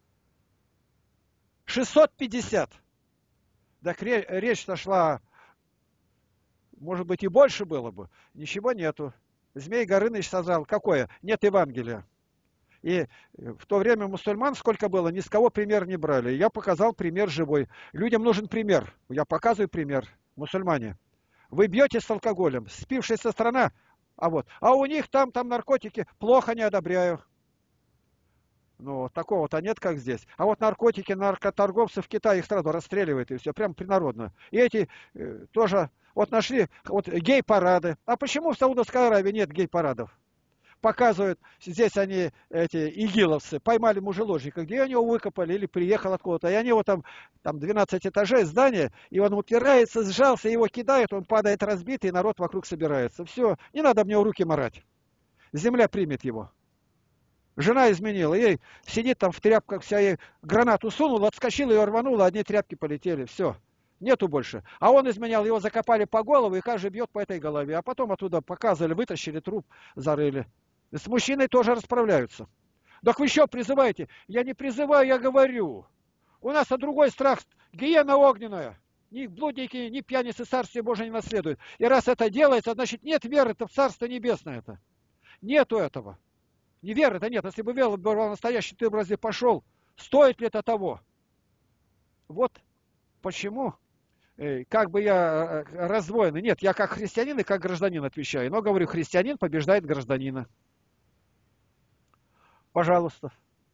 Speaker 1: 650. Так речь-то шла, может быть, и больше было бы. Ничего нету. Змей Горыныч сказал, какое? Нет Евангелия. И в то время мусульман сколько было, ни с кого пример не брали. Я показал пример живой. Людям нужен пример. Я показываю пример. Мусульмане. Вы бьете с алкоголем, спившаяся страна, а у них там наркотики, плохо, не одобряю. Ну, такого-то нет, как здесь. А вот наркотики, наркоторговцы в Китае их сразу расстреливают, и все, прям принародно. И эти тоже, вот нашли, вот гей-парады. А почему в Саудовской Аравии нет гей-парадов? Показывают, здесь они, эти игиловцы, поймали мужеложника, где они его выкопали или приехал откуда-то. И они его там 12 этажей здания, и он упирается, сжался, его кидают, он падает разбитый, и народ вокруг собирается. Все, не надо мне руки марать. Земля примет его. Жена изменила, ей сидит там в тряпках вся, ей гранату сунула, отскочила, ее рванула, одни тряпки полетели, все. Нету больше. А он изменял, его закопали по голову, и каждый бьет по этой голове. А потом оттуда показывали, вытащили труп, зарыли. С мужчиной тоже расправляются. Так вы еще призываете? Я не призываю, я говорю. У нас другой страх, гиена огненная. Ни блудники, ни пьяницы Царствие Божие не наследуют. И раз это делается, значит нет веры, это в Царство Небесное это. Нету этого. Не веры-то нет. Если бы вера была настоящей, ты бы разве пошел? Стоит ли это того? Вот почему, как бы я раздвоенный. Нет, я как христианин и как гражданин отвечаю. Но говорю, христианин побеждает гражданина. Пожалуйста.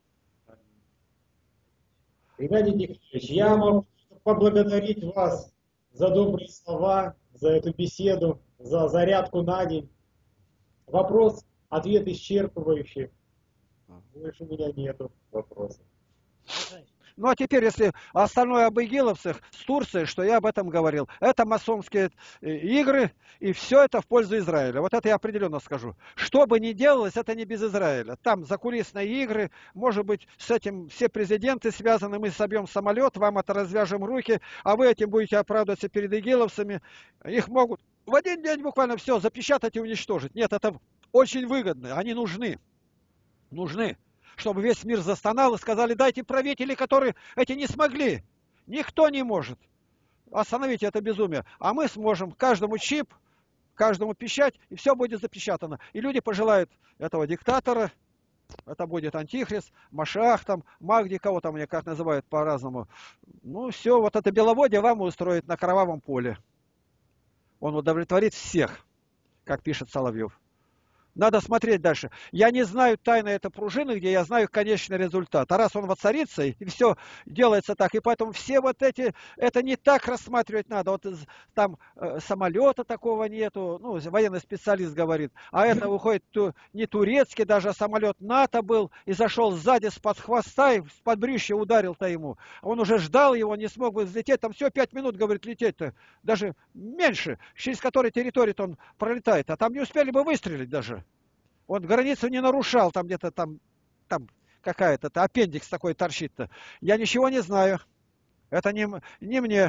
Speaker 2: Геннадий Николаевич, я могу поблагодарить вас за добрые слова, за эту беседу, за зарядку на день. Вопрос, ответ исчерпывающий. Больше у меня нету вопросов.
Speaker 1: Ну а теперь, если остальное об игиловцах с Турцией, что я об этом говорил, это масонские игры, и все это в пользу Израиля. Вот это я определенно скажу. Что бы ни делалось, это не без Израиля. Там закулисные игры, может быть, с этим все президенты связаны, мы собьем самолет, вам это развяжем руки, а вы этим будете оправдываться перед игиловцами. Их могут в один день буквально все запечатать и уничтожить. Нет, это очень выгодно, они нужны. Нужны. Чтобы весь мир застонал и сказали, дайте правители, которые эти не смогли. Никто не может. Остановите это безумие. А мы сможем. Каждому чип, каждому печать, и все будет запечатано. И люди пожелают этого диктатора. Это будет антихрист, Машиах, там, Магди, кого там они как называют по-разному. Ну все, вот это беловодье вам устроит на кровавом поле. Он удовлетворит всех, как пишет Соловьев. Надо смотреть дальше. Я не знаю тайны этой пружины, где я знаю конечный результат. А раз он воцарится, и все делается так. И поэтому все вот эти, это не так рассматривать надо. Вот там самолета такого нету, ну, военный специалист говорит. А это выходит не турецкий, даже самолет НАТО был, и зашел сзади с-под хвоста, и с-под брюшья ударил-то ему. Он уже ждал его, не смог бы взлететь. Там все 5 минут, говорит, лететь-то. Даже меньше, через которой территорию он пролетает. А там не успели бы выстрелить даже. Он границу не нарушал, там где-то там какая-то аппендикс такой торчит-то. Я ничего не знаю. Это не мне.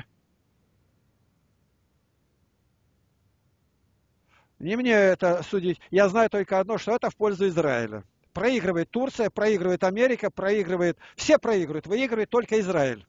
Speaker 1: Не мне это судить. Я знаю только одно, что это в пользу Израиля. Проигрывает Турция, проигрывает Америка, проигрывает... Все проигрывают, выигрывает только Израиль.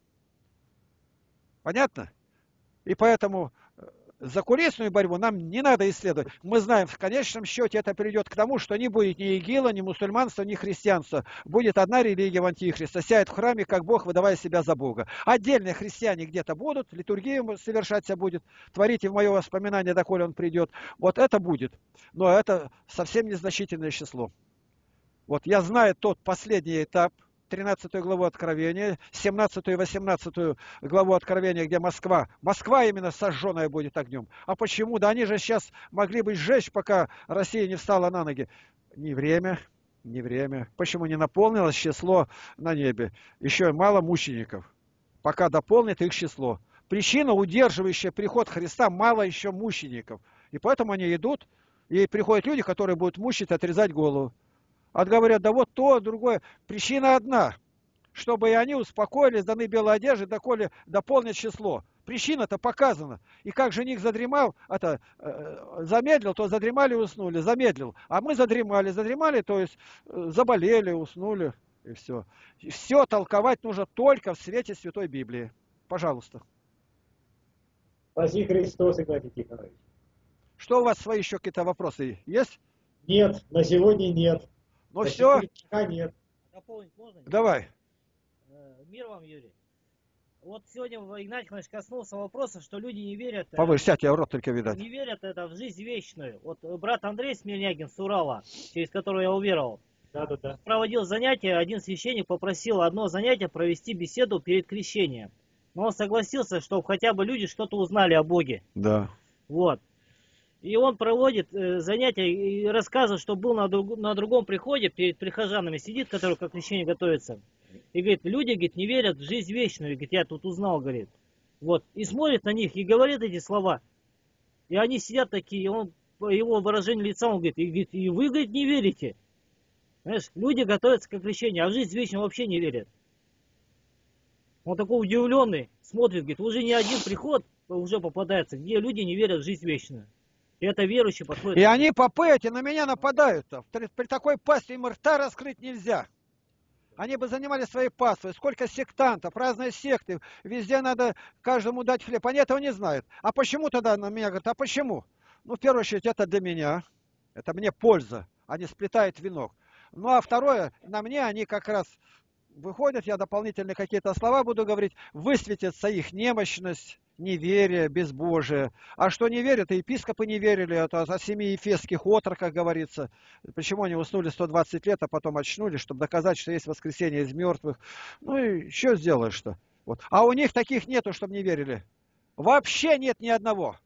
Speaker 1: Понятно? И поэтому... Закулисную борьбу нам не надо исследовать. Мы знаем, в конечном счете это приведет к тому, что не будет ни игила, ни мусульманства, ни христианства. Будет одна религия в антихриста. Сядет в храме, как Бог, выдавая себя за Бога. Отдельные христиане где-то будут, литургию совершаться будет. Творите в мое воспоминание, доколе он придет. Вот это будет. Но это совсем незначительное число. Вот я знаю тот последний этап, 13 главу Откровения, 17 и 18 главу Откровения, где Москва. Москва именно сожженная будет огнем. А почему? Да они же сейчас могли бы сжечь, пока Россия не встала на ноги. Не время, не время. Почему не наполнилось число на небе? Еще мало мучеников. Пока дополнит их число. Причина, удерживающая приход Христа, мало еще мучеников. И поэтому они идут, и приходят люди, которые будут мучить, отрезать голову. А говорят, да вот то, другое. Причина одна. Чтобы и они успокоились, даны белые одежды, доколе дополнят число. Причина-то показана. И как жених задремал, замедлил, то задремали и уснули. Замедлил. А мы задремали, то есть заболели, уснули. И все. И все толковать нужно только в свете Святой Библии. Пожалуйста.
Speaker 2: Спаси Христос, Игнатий Тихонович.
Speaker 1: Что у вас свои еще какие-то вопросы есть?
Speaker 2: Нет, на сегодня нет.
Speaker 1: Ну все.
Speaker 2: Пока нет.
Speaker 3: Дополнить можно?
Speaker 1: Давай.
Speaker 3: Мир вам, Юрий. Вот сегодня Игнатий Николаевич коснулся вопроса, что люди не верят...
Speaker 1: Повыше, сядь, я в рот только видать.
Speaker 3: Не верят в жизнь вечную. Вот брат Андрей Смирнягин с Урала, через которого я уверовал,
Speaker 2: Да.
Speaker 3: проводил занятия, один священник попросил одно занятие провести беседу перед крещением. Но он согласился, чтобы хотя бы люди что-то узнали о Боге.
Speaker 1: Да.
Speaker 3: Вот. И он проводит занятия и рассказывает, что был на другом приходе, перед прихожанами сидит, который как крещение готовится. И говорит, люди, говорит, не верят в жизнь вечную. И говорит, я тут узнал, говорит. Вот. И смотрит на них и говорит эти слова. И они сидят такие, и он по его выражению лица, он говорит, и вы, говорит, не верите. Знаешь, люди готовятся к крещению, а в жизнь вечную вообще не верят. Он такой удивленный, смотрит, говорит, уже не один приход уже попадается, где люди не верят в жизнь вечную. И это верующие подходят.
Speaker 1: И они, попы эти, на меня нападают-то. При такой пастве им рта раскрыть нельзя. Они бы занимались своей паствой. Сколько сектантов, разные секты. Везде надо каждому дать хлеб. Они этого не знают. А почему тогда на меня говорят, а почему? Ну, в первую очередь, это для меня. Это мне польза. Они сплетают венок. Ну, а второе, на мне они как раз выходят, я дополнительные какие-то слова буду говорить, высветится их немощность, неверие, безбожие. А что не верят, и епископы не верили, это о 7 ефесских отроках говорится. Почему они уснули 120 лет, а потом очнулись, чтобы доказать, что есть воскресение из мертвых. Ну и что сделаешь-то? Вот. А у них таких нету, чтобы не верили. Вообще нет ни одного.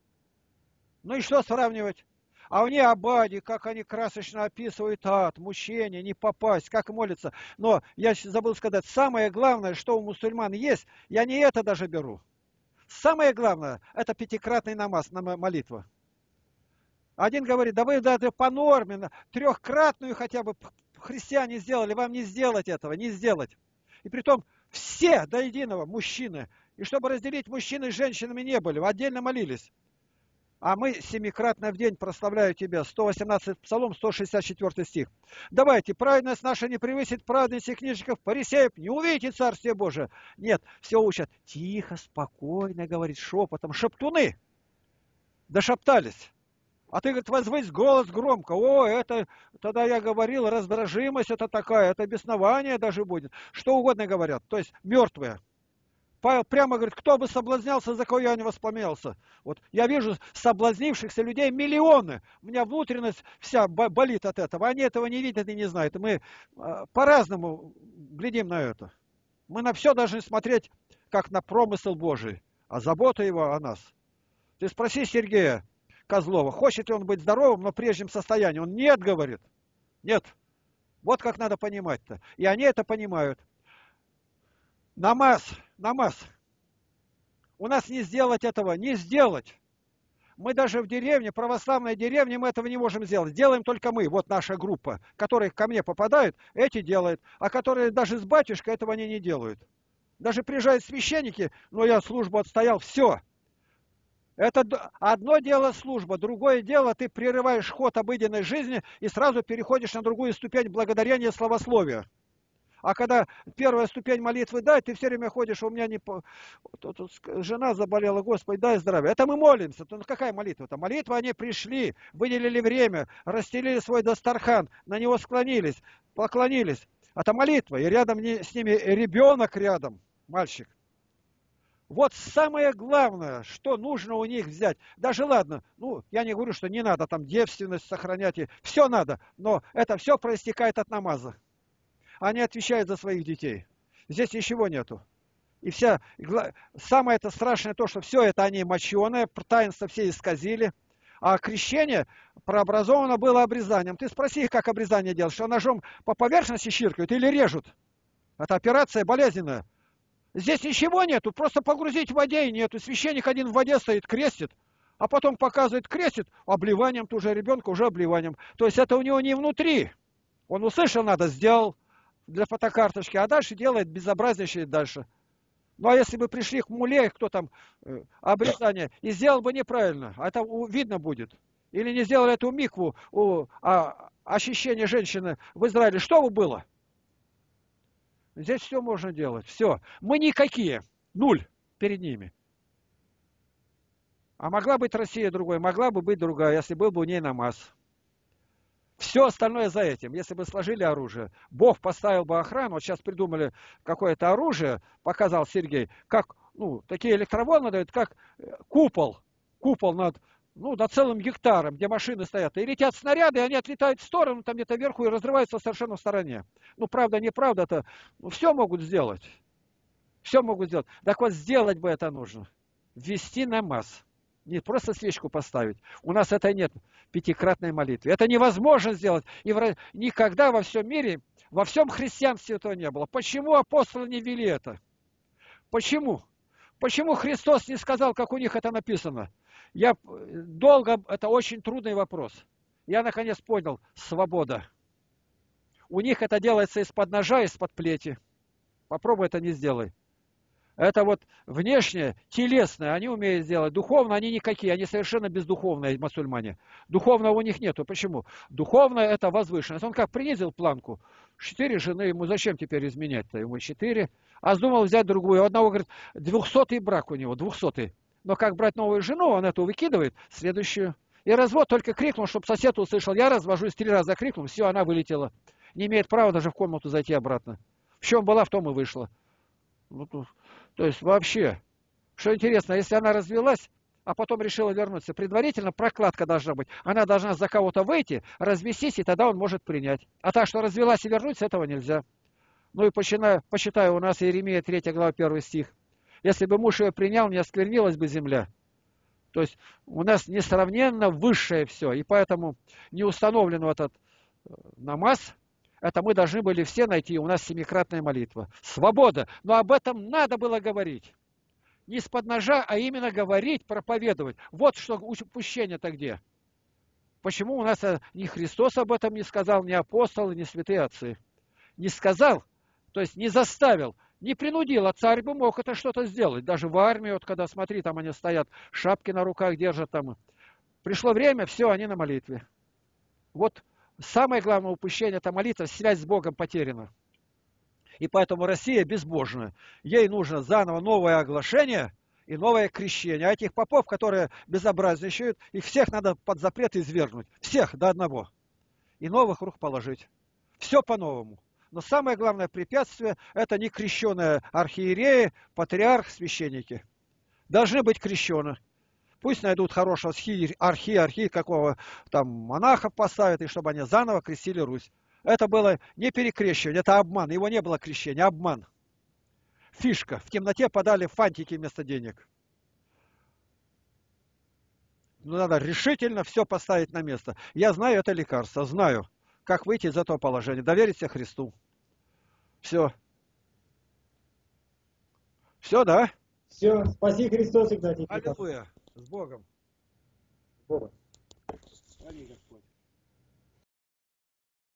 Speaker 1: Ну и что сравнивать? А у них Абади, как они красочно описывают ад, мучения, не попасть, как молятся. Но я забыл сказать, самое главное, что у мусульман есть, я не это даже беру. Самое главное, это пятикратный намаз, молитва. Один говорит, да вы даже по норме, трехкратную хотя бы христиане сделали, вам не сделать этого, не сделать. И притом все до единого мужчины. И чтобы разделить мужчин и женщинами не были, отдельно молились. А мы семикратно в день прославляю тебя. 118 Псалом, 164 стих. Давайте, праведность наша не превысит праведности книжников, фарисеев, не увидите Царствие Божие. Нет, все учат. Тихо, спокойно, говорит, шепотом. Шептуны. Дошептались. А ты, говорит, возвысь голос громко. О, это, тогда я говорил, раздражимость это такая, это беснование даже будет. Что угодно говорят. То есть мертвые. Павел прямо говорит, кто бы соблазнялся, за кого я не воспламенялся. Вот я вижу соблазнившихся людей миллионы. У меня внутренность вся болит от этого. Они этого не видят и не знают. Мы по-разному глядим на это. Мы на все должны смотреть, как на промысел Божий. А забота его о нас. Ты спроси Сергея Козлова, хочет ли он быть здоровым, но в прежнем состоянии. Он нет, говорит. Нет. Вот как надо понимать-то. И они это понимают. Намаз. У нас не сделать этого, не сделать. Мы даже в деревне, православной деревне, мы этого не можем сделать. Делаем только мы, вот наша группа, которые ко мне попадают, эти делают. А которые даже с батюшкой этого они не делают. Даже приезжают священники, но я службу отстоял, все. Это одно дело служба, другое дело ты прерываешь ход обыденной жизни и сразу переходишь на другую ступень благодарения славословия. А когда первая ступень молитвы дай, ты все время ходишь, у меня не... Тут жена заболела, Господи, дай здравия. Это мы молимся. Ну какая молитва-то? Молитва, они пришли, выделили время, расстелили свой дастархан, на него склонились, поклонились. Это молитва, и рядом с ними ребенок рядом, мальчик. Вот самое главное, что нужно у них взять. Даже ладно, ну, я не говорю, что не надо там девственность сохранять, все надо, но это все проистекает от намаза. Они отвечают за своих детей. Здесь ничего нету. И самое это страшное то, что все это они моченые, таинства все исказили. А крещение прообразовано было обрезанием. Ты спроси их, как обрезание делают, что ножом по поверхности чиркают или режут. Это операция болезненная. Здесь ничего нету, просто погрузить в воде и нету. Священник один в воде стоит, крестит, а потом показывает, крестит, обливанием тоже ребенка, уже обливанием. То есть это у него не внутри. Он услышал, надо, сделал для фотокарточки, а дальше делает безобразнейшее дальше. Ну а если бы пришли к муле, кто там, обрезание, и сделал бы неправильно, а это видно будет. Или не сделали эту микву, ощущение женщины в Израиле, что бы было? Здесь все можно делать, все. Мы никакие, нуль перед ними. А могла быть Россия другой, могла бы быть другая, если был бы у ней намаз. Все остальное за этим. Если бы сложили оружие, Бог поставил бы охрану. Вот сейчас придумали какое-то оружие, показал Сергей, как, такие электроволны дают, как купол над целым гектаром, где машины стоят. И летят снаряды, и они отлетают в сторону, там где-то вверху, и разрываются совершенно в стороне. Правда, неправда, это все могут сделать. Все могут сделать. Так вот, сделать бы это нужно. Ввести намаз. Не просто свечку поставить. У нас это нет, пятикратной молитвы. Это невозможно сделать. И никогда во всем мире, во всем христианстве этого не было. Почему апостолы не вели это? Почему? Почему Христос не сказал, как у них это написано? Долго, это очень трудный вопрос. Я наконец понял, свобода. У них это делается из-под ножа, из-под плети. Попробуй это не сделай. Это вот внешнее, телесное, они умеют сделать. Духовно они никакие, они совершенно бездуховные мусульмане. Духовного у них нету. Почему? Духовное это возвышенность. Он как принизил планку. 4 жены, ему зачем теперь изменять-то? Ему 4. А вздумал взять другую. У одного, говорит, 200-й брак у него, 200-й. Но как брать новую жену, он эту выкидывает, следующую. И развод только крикнул, чтобы сосед услышал. Я развожусь, 3 раза крикнул, все, она вылетела. Не имеет права даже в комнату зайти обратно. В чем была, в том и вышла. Ну, то есть вообще, что интересно, если она развелась, а потом решила вернуться, предварительно прокладка должна быть. Она должна за кого-то выйти, развестись, и тогда он может принять. А так, что развелась и вернуться, этого нельзя. Ну и почитаю, у нас Иеремия 3 глава 1 стих. Если бы муж ее принял, не осквернилась бы земля. То есть у нас несравненно высшее все, и поэтому не установлен этот намаз. Это мы должны были все найти. У нас 7-кратная молитва. Свобода. Но об этом надо было говорить. Не из-под ножа, а именно говорить, проповедовать. Вот что упущение-то где. Почему у нас ни Христос об этом не сказал, ни апостолы, ни святые отцы. Не сказал, то есть не заставил, не принудил, а царь бы мог это что-то сделать. Даже в армии, вот когда, смотри, там они стоят, шапки на руках держат там. Пришло время, все, они на молитве. Вот самое главное упущение – это молитва, связь с Богом потеряна. И поэтому Россия безбожна. Ей нужно заново новое оглашение и новое крещение. А этих попов, которые безобразничают, их всех надо под запрет извергнуть. Всех до одного. И новых рук положить. Все по-новому. Но самое главное препятствие – это не крещеные архиереи, патриарх, священники. Должны быть крещены. Пусть найдут хорошего архи какого там монаха поставят, и чтобы они заново крестили Русь. Это было не перекрещивание, это обман. Его не было крещения, обман. Фишка. В темноте подали фантики вместо денег. Ну, надо решительно все поставить на место. Я знаю это лекарство, знаю, как выйти из этого положения. Довериться Христу. Все. Все, да?
Speaker 2: Все, спаси Христос, Игнатий Тихонов.
Speaker 1: Аллилуйя. С Богом.
Speaker 2: Бога.
Speaker 1: Храни Господь.